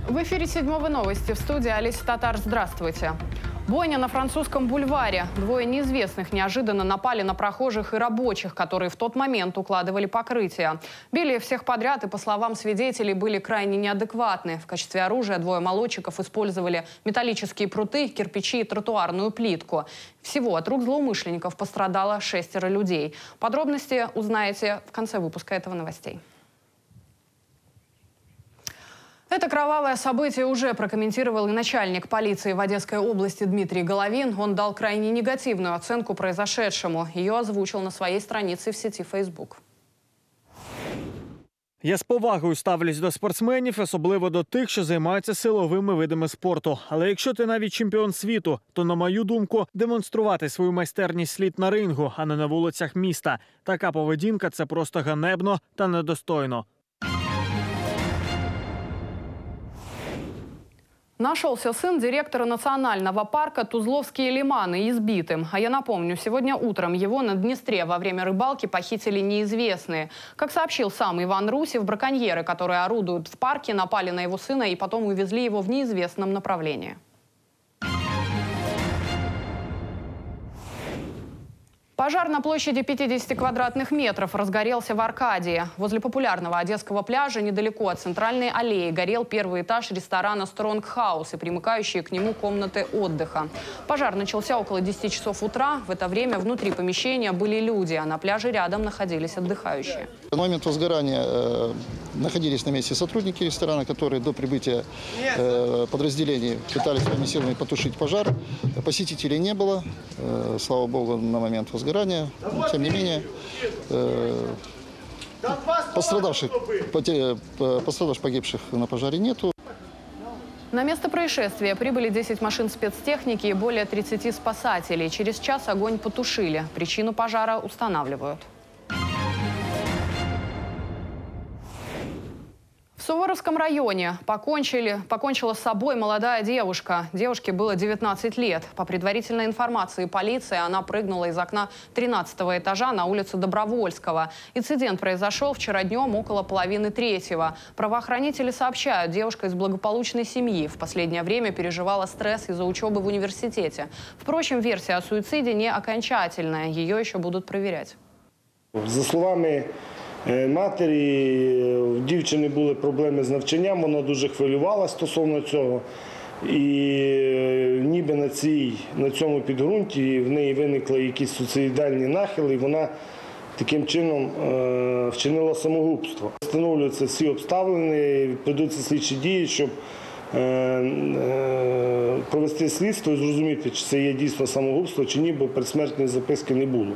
В эфире «Седьмого новости», в студии Олеся Татар. Здравствуйте. Бойня на французском бульваре. Двое неизвестных неожиданно напали на прохожих и рабочих, которые в тот момент укладывали покрытие. Били всех подряд и, по словам свидетелей, были крайне неадекватны. В качестве оружия двое молодчиков использовали металлические пруты, кирпичи и тротуарную плитку. Всего от рук злоумышленников пострадало 6 людей. Подробности узнаете в конце выпуска этого новостей. Это кровавое событие уже прокомментировал и начальник полиции в Одесской области Дмитрий Головин. Он дал крайне негативную оценку произошедшему. Ее озвучил на своей странице в сети Facebook. Я з повагою ставлюсь до спортсменів, особливо до тих, що займаються силовими видами спорту. Але якщо ти навіть чемпіон світу, то, на мою думку, демонструвати свою майстерність слід на рингу, а не на вулицях міста. Така поведінка – це просто ганебно та недостойно. Нашелся сын директора национального парка Тузловские лиманы избитым. А я напомню, сегодня утром его на Днестре во время рыбалки похитили неизвестные. Как сообщил сам Иван Русев, браконьеры, которые орудуют в парке, напали на его сына и потом увезли его в неизвестном направлении. Пожар на площади 50 квадратных метров разгорелся в Аркадии. Возле популярного одесского пляжа, недалеко от центральной аллеи, горел первый этаж ресторана «Стронг Хаус» и примыкающие к нему комнаты отдыха. Пожар начался около 10 часов утра. В это время внутри помещения были люди, а на пляже рядом находились отдыхающие. В момент возгорания находились на месте сотрудники ресторана, которые до прибытия подразделений пытались своими силами потушить пожар. Посетителей не было, слава богу, на момент возгорания. Тем не менее, пострадавших, погибших на пожаре нету. На место происшествия прибыли 10 машин спецтехники и более 30 спасателей. Через час огонь потушили. Причину пожара устанавливают. В Суворовском районе покончила с собой молодая девушка. Девушке было 19 лет. По предварительной информации полиции, она прыгнула из окна 13-го этажа на улицу Добровольского. Инцидент произошел вчера днем около 2:30. Правоохранители сообщают, девушка из благополучной семьи. В последнее время переживала стресс из-за учебы в университете. Впрочем, версия о суициде не окончательная. Ее еще будут проверять. За словами матері, в дівчини були проблеми з навчанням, вона дуже хвилювалася стосовно цього. І ніби на цьому підґрунті в неї виникли якісь суїцидальні нахили, і вона таким чином вчинила самогубство. Встановлюються всі обставини, ведуться слідчі дії, щоб провести слідство і зрозуміти, чи це є дійсно самогубство, чи ні, бо передсмертної записки не було.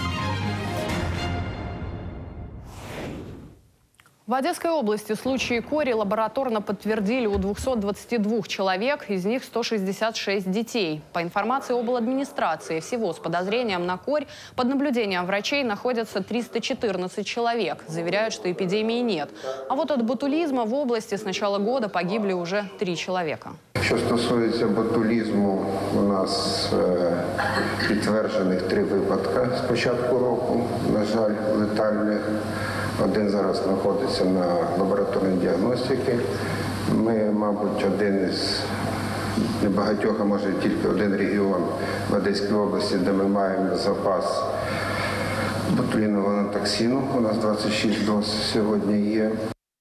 В Одесской области случаи кори лабораторно подтвердили у 222 человек, из них 166 детей. По информации обладминистрации, всего с подозрением на корь под наблюдением врачей находятся 314 человек. Заверяют, что эпидемии нет. А вот от ботулизма в области с начала года погибли уже 3 человека. Що стосується ботулізму, у нас підтверджених 3 випадки з початку року, на жаль, летальних. Один зараз знаходиться на лабораторній діагностиці. Ми, мабуть, один із небагатьох, а може тільки один регіон в Одеській області, де ми маємо запас ботулінового токсину. У нас 26 доз сьогодні є.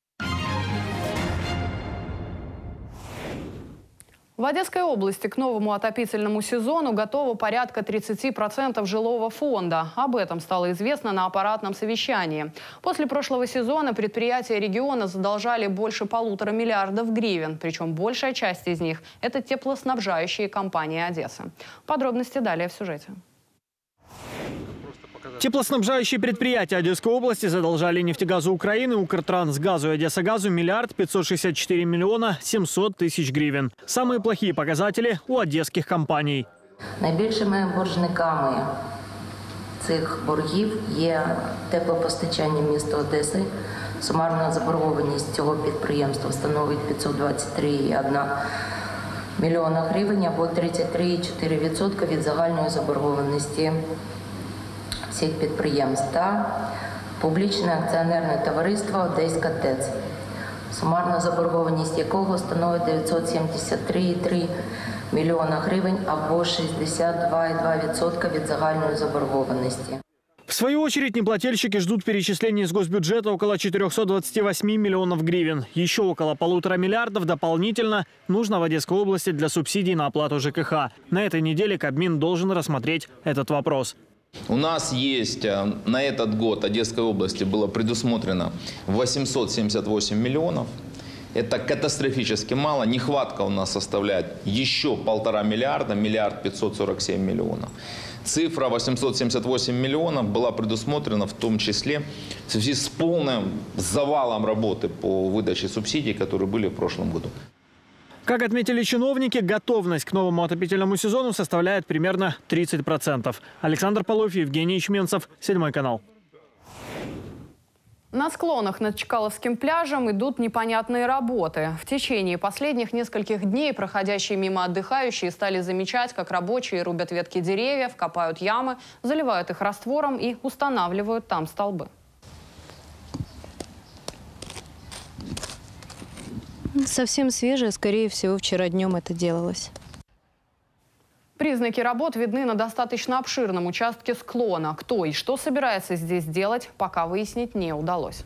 В Одесской области к новому отопительному сезону готово порядка 30% жилого фонда. Об этом стало известно на аппаратном совещании. После прошлого сезона предприятия региона задолжали больше 1,5 миллиарда гривен. Причем большая часть из них – это теплоснабжающие компании Одессы. Подробности далее в сюжете. Теплоснабжающие предприятия Одесской области задолжали «Нефтегазу Украины», «Укртрансгазу» и «Одессагазу» 1 564 700 000 гривен. Самые плохие показатели у одесских компаний. Найбільшими боржниками цих боргів є теплопостачання міста Одеси. Сумарна заборгованість цього підприємства становить 523,1 мільйона гривень або 33,4% від загальної заборгованості всіх підприємств та публічне акціонерне товариство «Одеська ТЕЦ». сумарна заборгованість якого становить 973,3 мільйона гривень або 62,2% від загальної заборгованості. В свою очередь, неплательщики ждут перечислений из госбюджета около 428 миллионов гривен. Еще около 1,5 миллиардов дополнительно нужно в Одесской области для субсидий на оплату ЖКХ. На этой неделе Кабмин должен рассмотреть этот вопрос. У нас есть на этот год Одесской области было предусмотрено 878 миллионов. Это катастрофически мало. Нехватка у нас составляет еще 1,5 миллиарда, 1 547 миллионов. Цифра 878 миллионов была предусмотрена в том числе в связи с полным завалом работы по выдаче субсидий, которые были в прошлом году. Как отметили чиновники, готовность к новому отопительному сезону составляет примерно 30%. Александр Полов, Евгений Ячменцев, 7 канал. На склонах над Чкаловским пляжем идут непонятные работы. В течение последних нескольких дней проходящие мимо отдыхающие стали замечать, как рабочие рубят ветки деревьев, копают ямы, заливают их раствором и устанавливают там столбы. Совсем свежее, скорее всего, вчера днем это делалось. Признаки работ видны на достаточно обширном участке склона. Кто и что собирается здесь делать, пока выяснить не удалось.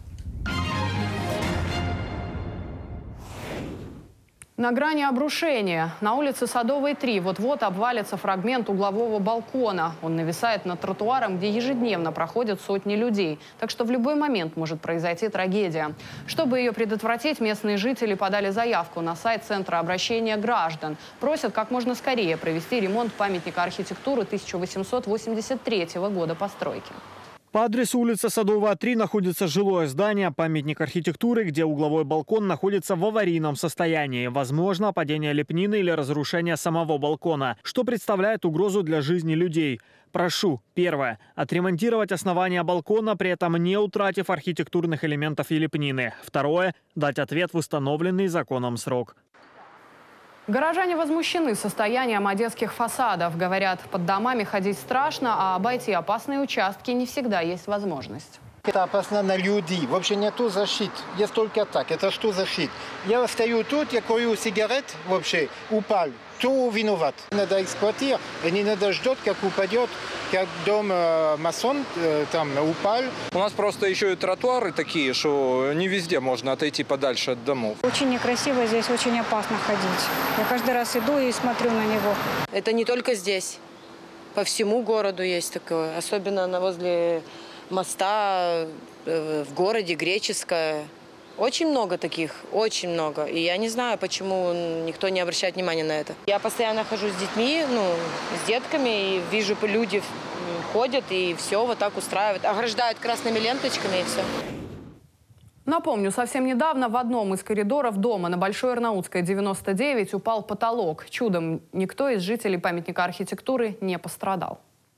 На грани обрушения. На улице Садовой, 3 вот-вот обвалится фрагмент углового балкона. Он нависает над тротуаром, где ежедневно проходят сотни людей. Так что в любой момент может произойти трагедия. Чтобы ее предотвратить, местные жители подали заявку на сайт Центра обращения граждан. Просят как можно скорее провести ремонт памятника архитектуры 1883 года постройки. По адресу улица Садовая, 3 находится жилое здание, памятник архитектуры, где угловой балкон находится в аварийном состоянии. Возможно, падение лепнины или разрушение самого балкона, что представляет угрозу для жизни людей. Прошу, первое, отремонтировать основание балкона, при этом не утратив архитектурных элементов и лепнины. Второе, дать ответ в установленный законом срок. Горожане возмущены состоянием одесских фасадов. Говорят, под домами ходить страшно, а обойти опасные участки не всегда есть возможность. Это опасно на людей. Вообще нету защиты. Есть только так. Это что защита? Я стою тут, я курю сигарет, вообще упал. Кто виноват? Надо эксплуатировать, и не надо ждать, как упадет, как дом масон там упал. У нас просто еще и тротуары такие, что не везде можно отойти подальше от домов. Очень некрасиво здесь, очень опасно ходить. Я каждый раз иду и смотрю на него. Это не только здесь. По всему городу есть такое. Особенно возле моста в городе Греческое. Очень много таких, очень много. И я не знаю, почему никто не обращает внимания на это. Я постоянно хожу с детьми, с детками, и вижу, люди ходят, и все вот так устраивают. Ограждают красными ленточками, и все. Напомню, совсем недавно в одном из коридоров дома на Большой Арнаутской, 99, упал потолок. Чудом никто из жителей памятника архитектуры не пострадал.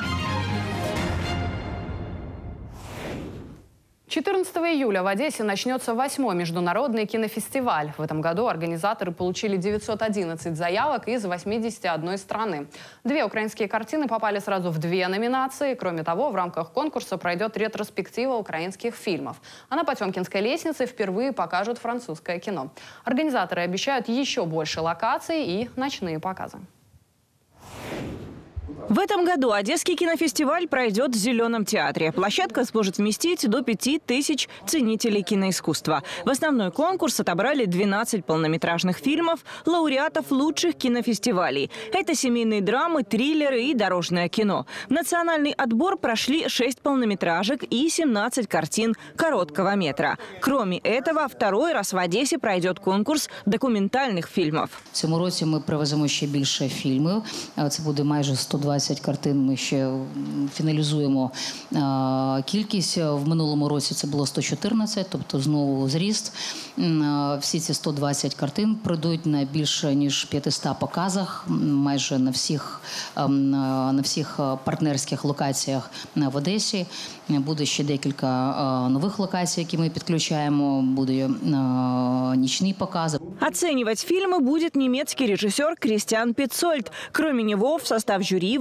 14 июля в Одессе начнется 8-й международный кинофестиваль. В этом году организаторы получили 911 заявок из 81 страны. 2 украинские картины попали сразу в 2 номинации. Кроме того, в рамках конкурса пройдет ретроспектива украинских фильмов. А на Потемкинской лестнице впервые покажут французское кино. Организаторы обещают еще больше локаций и ночные показы. В этом году Одесский кинофестиваль пройдет в Зеленом театре. Площадка сможет вместить до 5000 ценителей киноискусства. В основной конкурс отобрали 12 полнометражных фильмов, лауреатов лучших кинофестивалей. Это семейные драмы, триллеры и дорожное кино. В национальный отбор прошли 6 полнометражек и 17 картин короткого метра. Кроме этого, второй раз в Одессе пройдет конкурс документальных фильмов. В цьому році ми привеземо ще більше фільмів. Це буде майже 120 картин. Ми ще фіналізуємо кількість. В минулому році це було 114, тобто знову зріст. Всі ці 120 картин пройдуть на більше ніж 500 показах, майже на всіх партнерських локаціях в Одесі. Буде ще декілька нових локацій, які ми підключаємо. Буде нічний показ. Оценивать фильмы будет немецкий режиссер Кристиан Петцольд. Кроме него в состав жюри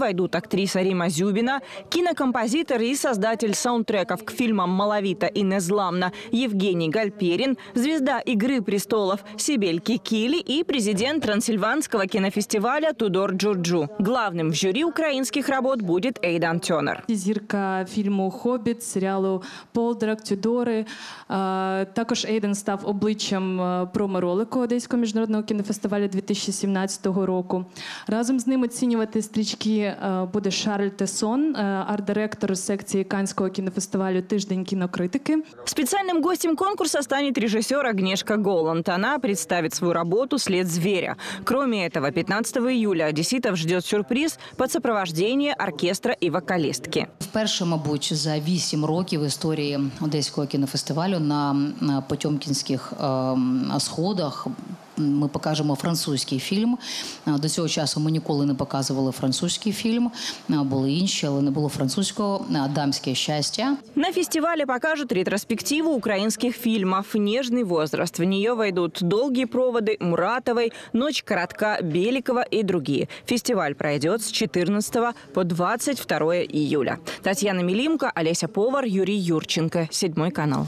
войдут актриса Рима Зюбина, кинокомпозитор и создатель саундтреков к фильмам «Малавита» и «Незламна» Евгений Гальперин, звезда «Игры престолов» Сибель Кикили и президент Трансильванского кинофестиваля Тудор Джурджу. Главным в жюри украинских работ будет Эйдан Тёнер. Зірка фільму «Хобіт», серіалу «Полдарк», «Тюдори». Також Ейден став обличчям промо-ролику Одеського міжнародного кінофестивалю 2017 року. Разом з ним оцінювати стрічки буде Шарль Тессон, арт-директор секції Каннського кінофестивалю «Тиждень кінокритики». Специальным гостем конкурса станет режиссер Агнешка Голланд. Она представит свою работу «След зверя». Кроме этого, 15 июля одесситов ждет сюрприз под сопровождение оркестра и вокалистки. Вперше, мабуть, за 8 років в історії Одеського кінофестивалю на Потьомкінських сходах ми покажемо французький фільм. До цього часу ми ніколи не показували французький фільм. Були інші, але не було французького. «Дамське щастя». На фестивале покажут ретроспективу украинских фильмов «Нежный возраст». В нее войдут «Долгие проводы» Муратовой, «Ночь коротка» Беликова и другие. Фестиваль пройдет с 14 по 22 июля. Татьяна Милимко, Олеся Повар, Юрий Юрченко. 7 канал.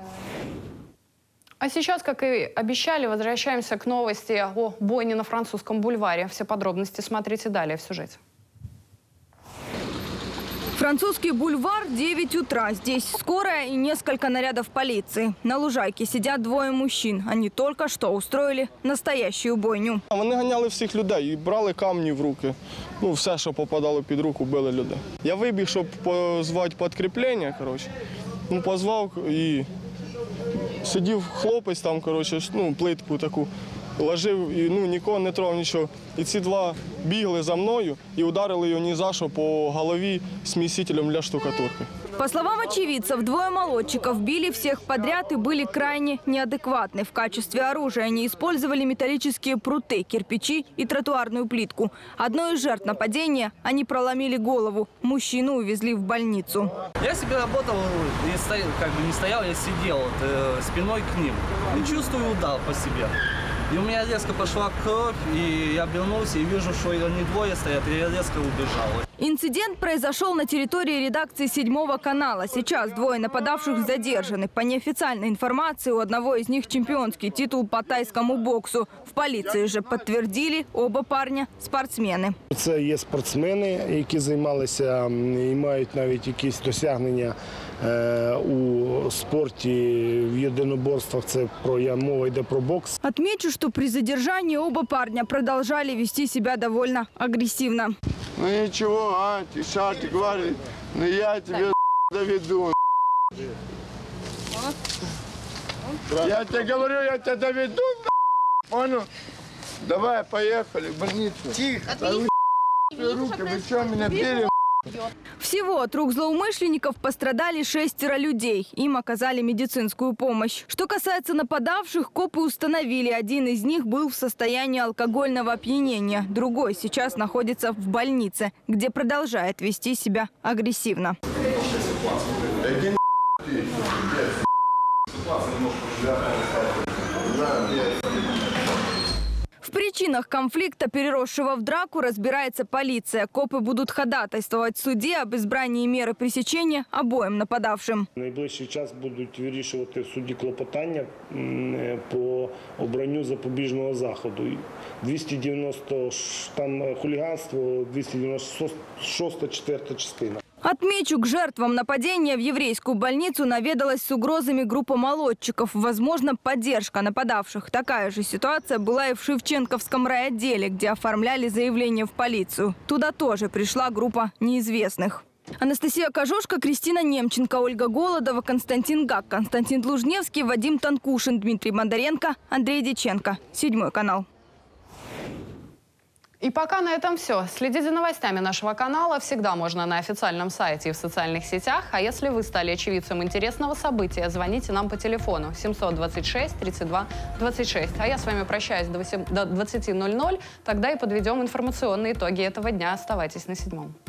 А сейчас, как и обещали, возвращаемся к новости о бойне на Французском бульваре. Все подробности смотрите далее в сюжете. Французский бульвар, 9 утра. Здесь скорая и несколько нарядов полиции. На лужайке сидят двое мужчин. Они только что устроили настоящую бойню. Вони ганяли всіх людей і брали камні в руки. Ну, все, що попадало під руку, били людей. Я вибіг, щоб позвати підкріплення, коротше. Ну, позвав і сидів хлопець там, коротше, ну, плитку таку ложив і нікого не трогав, нічого. І ці два бігли за мною і ударили його ні за що по голові смесителем для штукатурки. По словам очевидцев, двое молодчиков били всех подряд и были крайне неадекватны. В качестве оружия они использовали металлические пруты, кирпичи и тротуарную плитку. Одной из жертв нападения они проломили голову. Мужчину увезли в больницу. Я себе работал и стоял, как бы не стоял, я сидел спиной к ним. И чувствую удар по себе. И у меня резко пошла кровь, и я обернулся и вижу, что они двое стоят, и я резко убежал. Инцидент произошел на территории редакции 7 канала. Сейчас двое нападавших задержаны. По неофициальной информации, у одного из них чемпионский титул по тайскому боксу. В полиции же подтвердили, оба парня – спортсмены. Це є спортсмени, які займалися і мають навіть якісь досягнення у спорті, в єдиноборствах. Це мова йде про бокс. Отмечу, что при задержании оба парня продолжали вести себя довольно агрессивно. Ну ничего, ты говоришь, ну я тебе доведу. Я тебе говорю, я тебя доведу, понял? Давай, поехали в больницу. Тихо. Руки, вы что, меня били? Всего от рук злоумышленников пострадали 6 людей. Им оказали медицинскую помощь. Что касается нападавших, копы установили, один из них был в состоянии алкогольного опьянения. Другой сейчас находится в больнице, где продолжает вести себя агрессивно. В причинах конфликта, переросшего в драку, разбирается полиция. Копы будут ходатайствовать в суде об избрании меры пресечения обоим нападавшим. В найближчий час будуть вирішувати в суді клопотання по обранню запобіжного заходу. 290 там хулиганство, 296 4 частина. Отмечу, к жертвам нападения в еврейскую больницу наведалась с угрозами группа молодчиков. Возможно, поддержка нападавших. Такая же ситуация была и в Шевченковском райотделе, где оформляли заявление в полицию. Туда тоже пришла группа неизвестных. Анастасия Кожушка, Кристина Немченко, Ольга Голодова, Константин Гак, Константин Лужневский, Вадим Танкушин, Дмитрий Бондаренко, Андрей Диченко. 7 канал. И пока на этом все. Следите за новостями нашего канала всегда можно на официальном сайте и в социальных сетях. А если вы стали очевидцем интересного события, звоните нам по телефону 726 32 26. А я с вами прощаюсь до 20:00. Тогда и подведем информационные итоги этого дня. Оставайтесь на 7.